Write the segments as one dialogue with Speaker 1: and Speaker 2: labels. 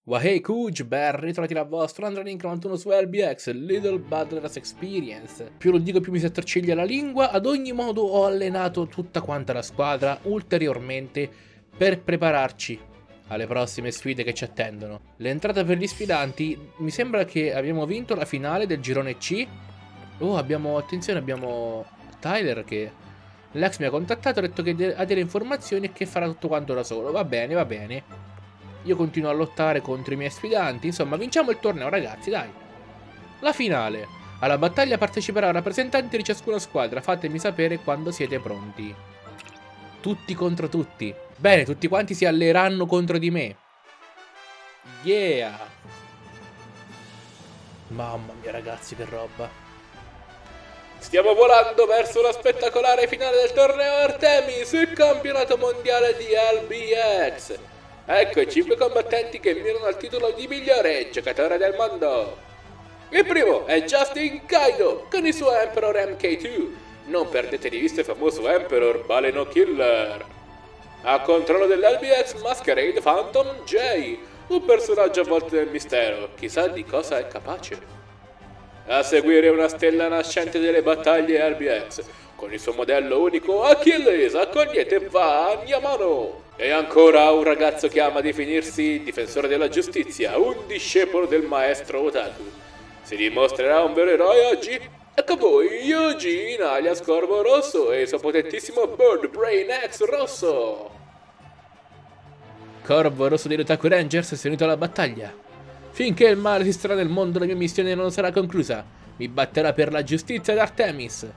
Speaker 1: Wahey Kuj, ben ritrovati dal vostro Androlink 91 su LBX, Little Battlers Experience. Più lo dico più mi si attorciglia la lingua. Ad ogni modo ho allenato tutta quanta la squadra ulteriormente per prepararci alle prossime sfide che ci attendono. L'entrata per gli sfidanti, mi sembra che abbiamo vinto la finale del girone C. Oh, attenzione, abbiamo Tyler che l'ex mi ha contattato, ha detto che ha delle informazioni e che farà tutto quanto da solo. Va bene, va bene. Io continuo a lottare contro i miei sfidanti. Insomma, vinciamo il torneo, ragazzi, dai. La finale. Alla battaglia parteciperà un rappresentante di ciascuna squadra. Fatemi sapere quando siete pronti. Tutti contro tutti. Bene, tutti quanti si alleeranno contro di me. Yeah. Mamma mia, ragazzi, che roba. Stiamo volando verso la spettacolare finale del torneo Artemis, il campionato mondiale di LBX. Ecco i 5 combattenti che mirano al titolo di migliore giocatore del mondo. Il primo è Justin Kaido con il suo Emperor MK2. Non perdete di vista il famoso Emperor Baleno Killer. A controllo dell'LBX Masquerade Phantom J, un personaggio avvolto nel mistero, chissà di cosa è capace. A seguire una stella nascente delle battaglie LBX, con il suo modello unico Achilles, accogliete Van Yamano. E ancora un ragazzo che ama definirsi difensore della giustizia, un discepolo del maestro Otaku. Si dimostrerà un vero eroe oggi? Ecco a voi Eugene alias Corvo Rosso e il suo potentissimo Bird Brain X Rosso. Corvo Rosso degli Otaku Rangers si è unito alla battaglia. Finché il male esisterà nel mondo, la mia missione non sarà conclusa. Mi batterò per la giustizia ad Artemis.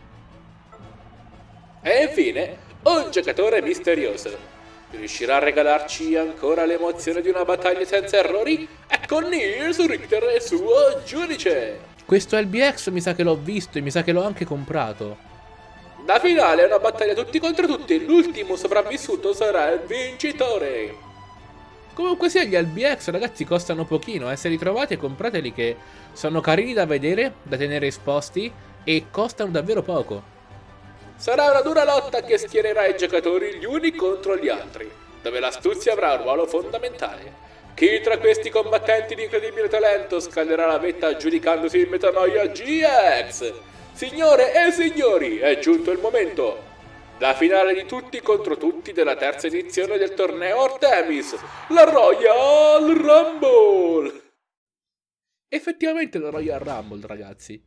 Speaker 1: E infine, un giocatore misterioso. Riuscirà a regalarci ancora l'emozione di una battaglia senza errori? Ecco Nils Richter e il suo giudice. Questo LBX mi sa che l'ho visto e mi sa che l'ho anche comprato. La finale è una battaglia tutti contro tutti. L'ultimo sopravvissuto sarà il vincitore. Comunque sia, gli LBX, ragazzi, costano pochino. Se li trovate, comprateli, che sono carini da vedere, da tenere esposti e costano davvero poco. Sarà una dura lotta che schiererà i giocatori gli uni contro gli altri, dove l'astuzia avrà un ruolo fondamentale. Chi tra questi combattenti di incredibile talento scalderà la vetta giudicandosi il Metanoia GX? Signore e signori, è giunto il momento! La finale di tutti contro tutti della terza edizione del torneo Artemis, la Royal Rumble! Effettivamente la Royal Rumble, ragazzi.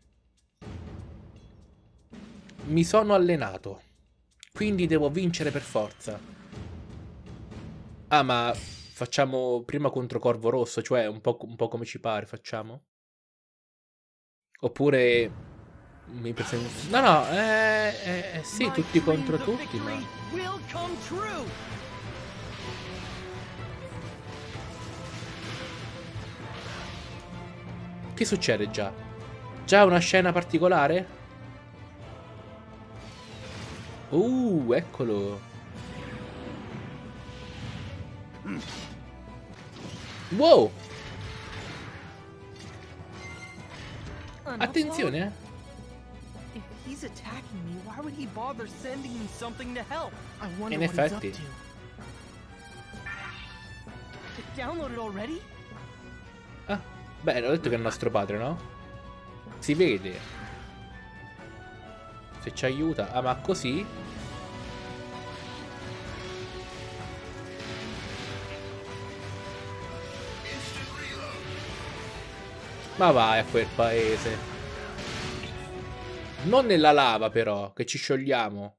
Speaker 1: Mi sono allenato, quindi devo vincere per forza. Ah, ma facciamo prima contro Corvo Rosso, cioè un po' come ci pare, facciamo? Oppure mi presento... No, sì, tutti contro tutti, ma... Che succede già? Già una scena particolare? Eccolo. Wow. Attenzione. In effetti. Ah, beh, l'ho detto che è il nostro padre, no? Si vede. Se ci aiuta. Ah, ma così? Ma vai a quel paese. Non nella lava, però, che ci sciogliamo.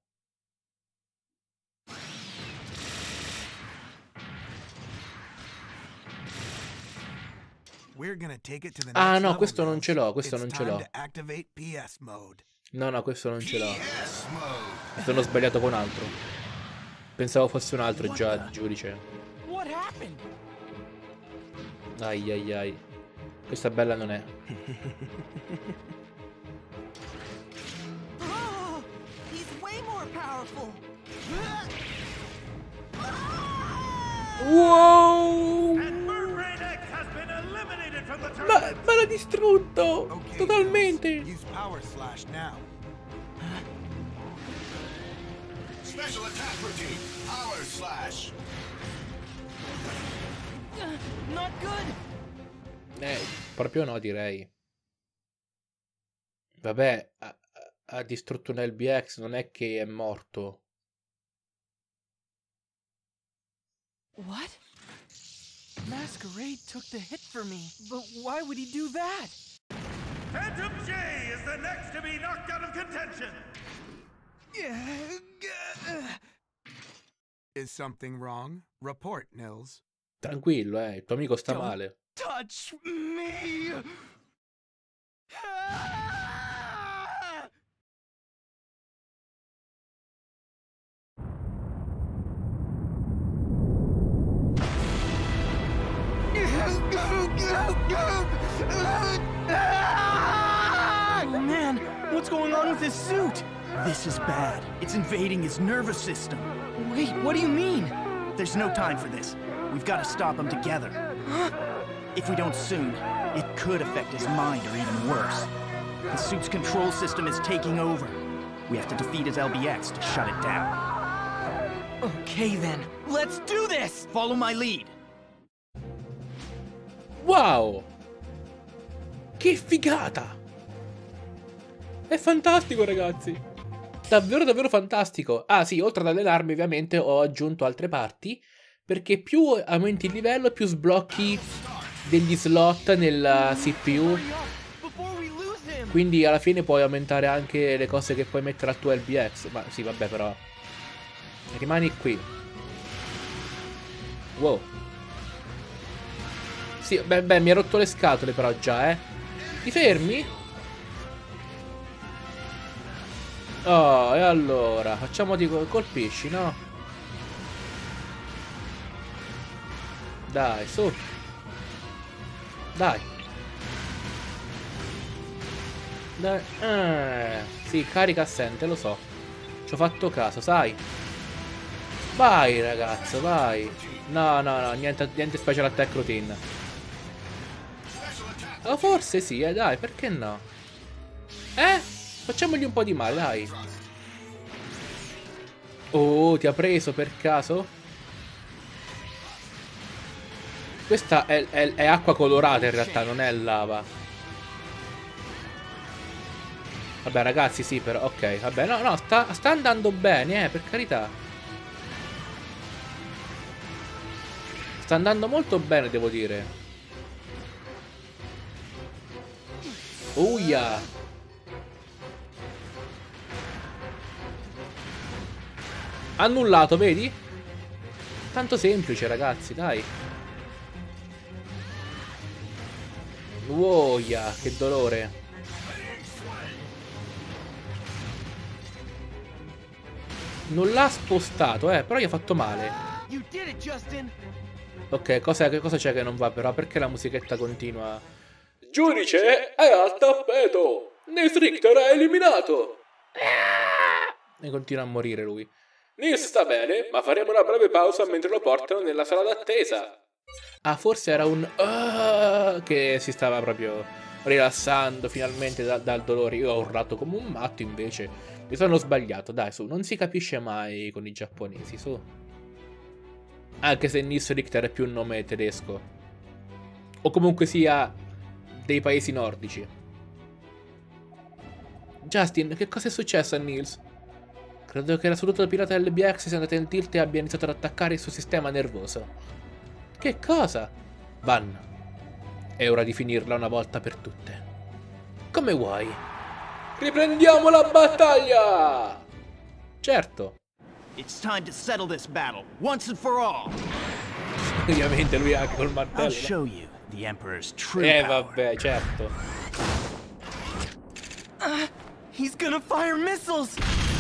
Speaker 1: Ah, no, questo non ce l'ho, questo non ce l'ho. No, questo non ce l'ho. Mi sono sbagliato con altro. Pensavo fosse un altro già, giudice. Ai ai ai. Questa bella non è. Wow! Ma l'ha distrutto! Totalmente! Special attack routine, Power Slash.
Speaker 2: Not good.
Speaker 1: Proprio no, direi. Vabbè, ha distrutto un LBX, non è che è morto.
Speaker 2: What? Masquerade took the hit for me, but why would he do that?
Speaker 3: Phantom J is the next to be knocked out of contention.
Speaker 4: Is something wrong? Report, Nils.
Speaker 1: Tranquillo, il tuo amico sta
Speaker 2: Don't
Speaker 1: male.
Speaker 2: touch me! Oh man, what's going on with his suit?
Speaker 5: This is bad. It's invading his nervous system.
Speaker 2: Wait, what do you mean?
Speaker 5: There's no time for this. We've got to stop him together. If we don't soon, it could affect his mind or even worse. The suit's control system is taking over. We have to defeat his LBX to shut it down.
Speaker 2: Okay then, let's do this!
Speaker 5: Follow my lead.
Speaker 1: Wow! Che figata! È fantastico, ragazzi! Davvero, davvero fantastico! Ah sì, oltre ad allenarmi ovviamente ho aggiunto altre parti, perché più aumenti il livello, più sblocchi degli slot nella CPU. Quindi alla fine puoi aumentare anche le cose che puoi mettere al tuo LBX. Ma sì, vabbè, però rimani qui. Wow. Sì, beh, mi ha rotto le scatole però già, Ti fermi? Oh, e allora? Facciamoti colpisci, no? Dai, su. Dai. Dai. Sì, carica assente, lo so. Ci ho fatto caso, sai? Vai, ragazzo, vai. No, niente special attack routine. Oh, forse sì, dai, perché no? Facciamogli un po' di male, dai. Oh, ti ha preso per caso? Questa è acqua colorata in realtà, non è lava. Vabbè, ragazzi, sì, però, ok, vabbè, no, sta andando bene, per carità. Sta andando molto bene, devo dire. Uia! Annullato, vedi? Tanto semplice, ragazzi, dai. Uoia, che dolore. Non l'ha spostato, però gli ha fatto male. Ok, cosa c'è che non va però? Perché la musichetta continua? Giudice è al tappeto! Nils Richter è eliminato! E continua a morire lui. Nils sta bene, ma faremo una breve pausa mentre lo portano nella sala d'attesa. Ah, forse era un... che si stava proprio rilassando finalmente dal dolore. Io ho urlato come un matto invece. Mi sono sbagliato, dai, su. Non si capisce mai con i giapponesi, su. Anche se Nils Richter è più un nome tedesco. O comunque sia dei paesi nordici. Justin, che cosa è successo a Nils? Credo che la seduta pirata LBX sia andata in tilt e abbia iniziato ad attaccare il suo sistema nervoso. Che cosa? Van, è ora di finirla una volta per tutte. Come vuoi? Riprendiamo la battaglia! Certo.
Speaker 5: It's time to settle this battle, once and for all.
Speaker 1: Ovviamente lui anche col martello.
Speaker 5: I'll show you the Emperor's true power.
Speaker 1: Vabbè, certo.
Speaker 2: He's gonna fire missiles!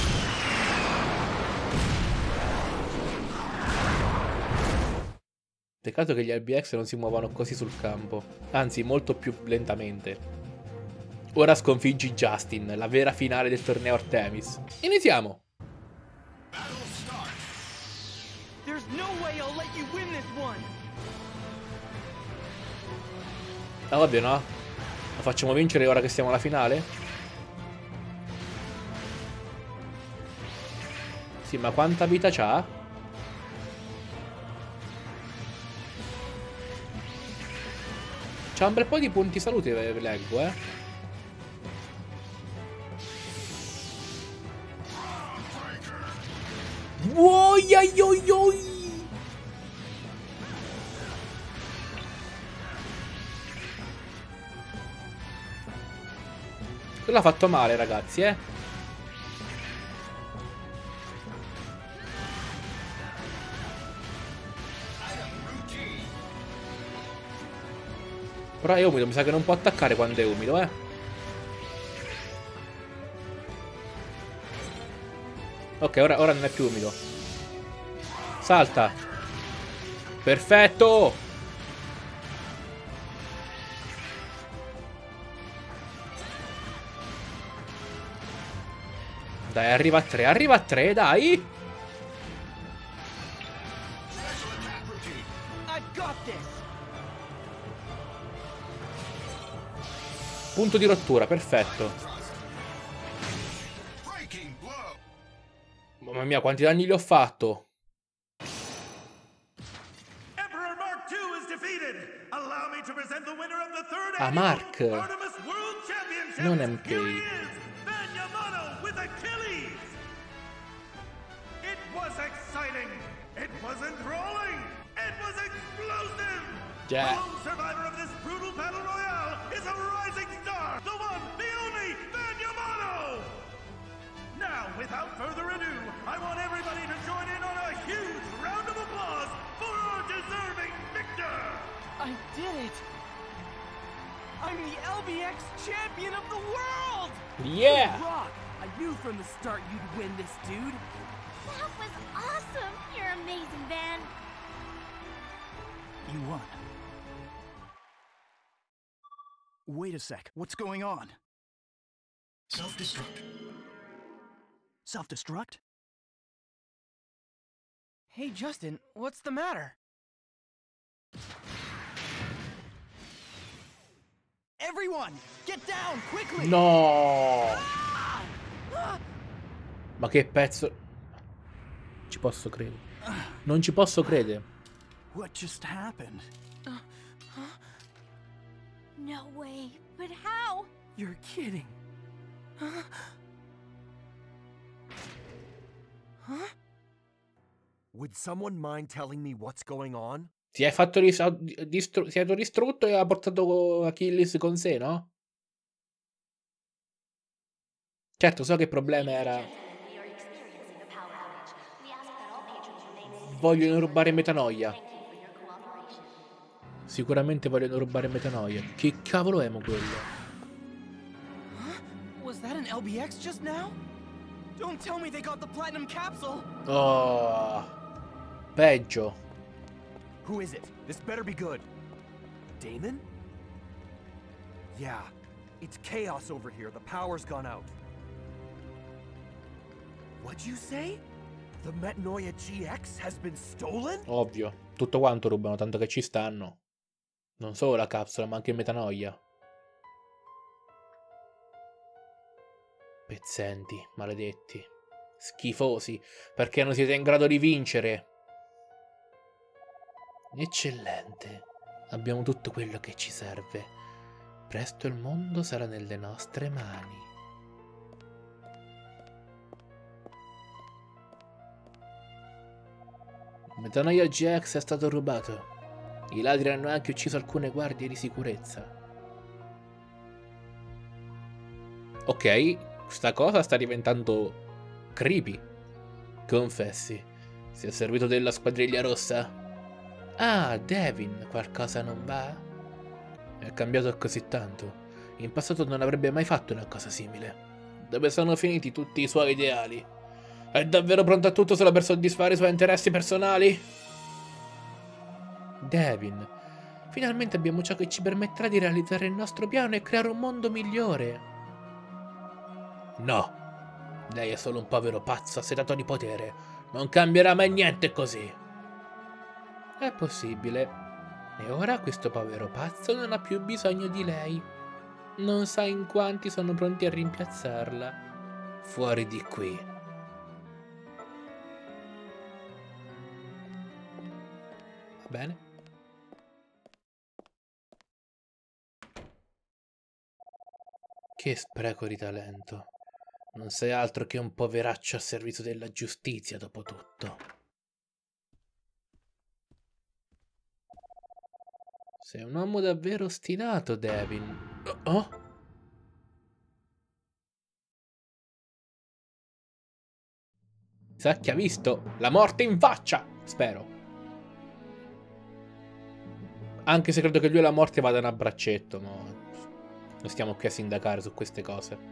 Speaker 1: Peccato che gli LBX non si muovano così sul campo. Anzi, molto più lentamente. Ora sconfiggi Justin, la vera finale del torneo Artemis. Iniziamo!
Speaker 2: There's no way I'll let you win this one.
Speaker 1: Ah, ovvio, no? Lo facciamo vincere ora che siamo alla finale? Sì, ma quanta vita c'ha? C'ha un bel po' di punti salute, leggo, eh. Oi, oi, oi, oi. Quello ha fatto male, ragazzi, eh. Però è umido, mi sa che non può attaccare quando è umido, eh. Ok, ora non è più umido. Salta. Perfetto. Dai, arriva a 3, dai.
Speaker 5: I've got this.
Speaker 1: Punto di rottura, perfetto. Mamma mia, quanti danni gli ho fatto.
Speaker 3: Emperor Mark II is defeated. Allow me to present the winner of the third
Speaker 1: Ah,
Speaker 3: annual
Speaker 1: Mark.
Speaker 3: Artemis World Championship.
Speaker 1: Non MK.
Speaker 3: Here he is, Van Yamato with Achilles. It was exciting. It was enthralling. It was explosive.
Speaker 1: Yeah.
Speaker 3: The lone survivor of this brutal battle royale is a rising star. The one, the only, Van Yamato. Now, without further ado, I want everybody to join in on a huge round of applause for our deserving victor!
Speaker 2: I did it! I'm the LBX champion of the world!
Speaker 1: Yeah.
Speaker 2: Rock! I knew from the start you'd win this, dude.
Speaker 6: That was awesome! You're amazing, Van.
Speaker 5: You won. Wait a sec. What's going on?
Speaker 4: Self-destruct.
Speaker 5: Self-destruct?
Speaker 2: Hey, Justin, what's the matter?
Speaker 5: Everyone, get down quickly!
Speaker 1: No. Ma che pezzo. Ci posso credere. Non ci posso credere.
Speaker 5: What just happened?
Speaker 6: No way. But how?
Speaker 2: You're kidding.
Speaker 7: Would someone mind telling me what's going on?
Speaker 1: Si è fatto si è distrutto e ha portato Achilles con sé, no? Certo, so che il problema era. Vogliono rubare Metanoia. Sicuramente vogliono rubare Metanoia. Che cavolo è mo quello?
Speaker 2: Was that an LBX just now? Don't tell me they got the platinum capsule!
Speaker 1: Oh. Peggio.
Speaker 7: Who is it? This better be good. Damon? Yeah, it's chaos over here. The power's gone out. What'd you say? The Metanoia GX has been stolen?
Speaker 1: Ovvio. Tutto quanto rubano, tanto che ci stanno. Non solo la capsula, ma anche il Metanoia. Pezzenti, maledetti. Schifosi, perché non siete in grado di vincere. Eccellente. Abbiamo tutto quello che ci serve. Presto il mondo sarà nelle nostre mani. Metanoia GX è stato rubato. I ladri hanno anche ucciso alcune guardie di sicurezza. Ok, questa cosa sta diventando creepy. Confessi, si è servito della squadriglia rossa? Ah, Devin, qualcosa non va? È cambiato così tanto. In passato non avrebbe mai fatto una cosa simile. Dove sono finiti tutti i suoi ideali? È davvero pronto a tutto solo per soddisfare i suoi interessi personali? Devin, finalmente abbiamo ciò che ci permetterà di realizzare il nostro piano e creare un mondo migliore. No, lei è solo un povero pazzo assetato di potere. Non cambierà mai niente così. È possibile. E ora questo povero pazzo non ha più bisogno di lei. Non sa in quanti sono pronti a rimpiazzarla. Fuori di qui. Va bene. Che spreco di talento. Non sei altro che un poveraccio a servizio della giustizia, dopo tutto. Sei un uomo davvero ostinato, Devin. Oh? Sa chi ha visto la morte in faccia, spero. Anche se credo che lui e la morte vadano a braccetto, ma non stiamo qui a sindacare su queste cose.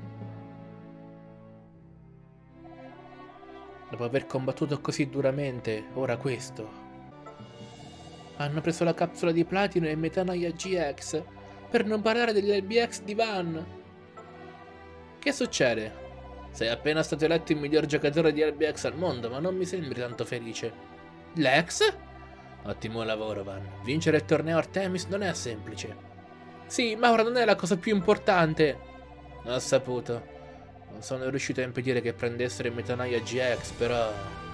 Speaker 1: Dopo aver combattuto così duramente, ora questo. Hanno preso la capsula di platino e Metanoia GX, per non parlare degli LBX di Van. Che succede? Sei appena stato eletto il miglior giocatore di LBX al mondo, ma non mi sembri tanto felice. Lex? Ottimo lavoro, Van. Vincere il torneo Artemis non è semplice. Sì, ma ora non è la cosa più importante. Ho saputo. Non sono riuscito a impedire che prendessero il Metanoia GX, però...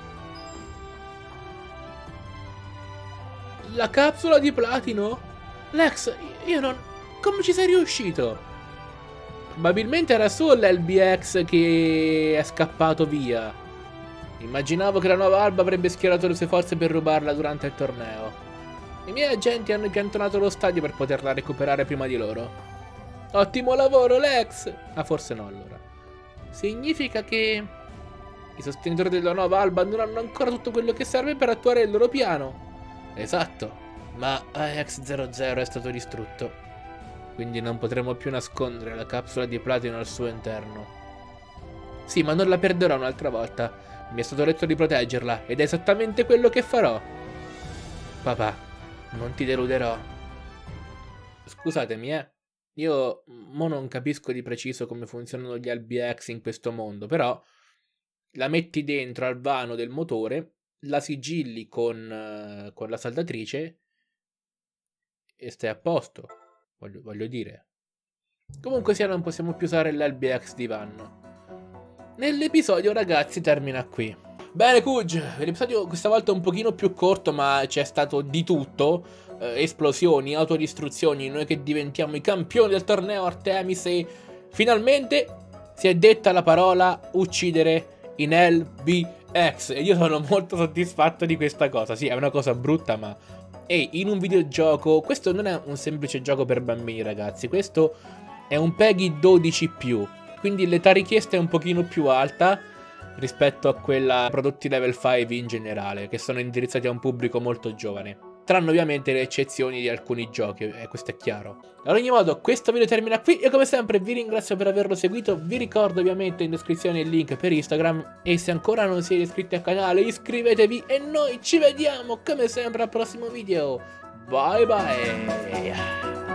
Speaker 1: La capsula di platino? Lex, io non... Come ci sei riuscito? Probabilmente era solo l'LBX che è scappato via. Immaginavo che la nuova Alba avrebbe schierato le sue forze per rubarla durante il torneo. I miei agenti hanno piantonato lo stadio per poterla recuperare prima di loro. Ottimo lavoro, Lex! Ah, forse no, allora. Significa che i sostenitori della nuova Alba non hanno ancora tutto quello che serve per attuare il loro piano. Esatto, ma AX-00 è stato distrutto, quindi non potremo più nascondere la capsula di platino al suo interno. Sì, ma non la perderò un'altra volta. Mi è stato detto di proteggerla ed è esattamente quello che farò. Papà, non ti deluderò. Scusatemi, io mo non capisco di preciso come funzionano gli LBX in questo mondo, però la metti dentro al vano del motore, la sigilli con la saldatrice e stai a posto, voglio dire. Comunque sia, non possiamo più usare l'LBX di Van. Nell'episodio, ragazzi, termina qui. Bene, Kuj, l'episodio questa volta è un pochino più corto, ma c'è stato di tutto. Esplosioni, autodistruzioni, noi che diventiamo i campioni del torneo Artemis e finalmente si è detta la parola uccidere in LBX e io sono molto soddisfatto di questa cosa. Sì, è una cosa brutta, ma in un videogioco questo non è un semplice gioco per bambini, ragazzi, questo è un PEGI 12+, quindi l'età richiesta è un pochino più alta rispetto a quella prodotti level 5 in generale, che sono indirizzati a un pubblico molto giovane. Tranne ovviamente le eccezioni di alcuni giochi, questo è chiaro. Ad ogni modo, questo video termina qui. Io come sempre vi ringrazio per averlo seguito. Vi ricordo ovviamente in descrizione il link per Instagram. E se ancora non siete iscritti al canale, iscrivetevi. E noi ci vediamo come sempre al prossimo video. Bye bye.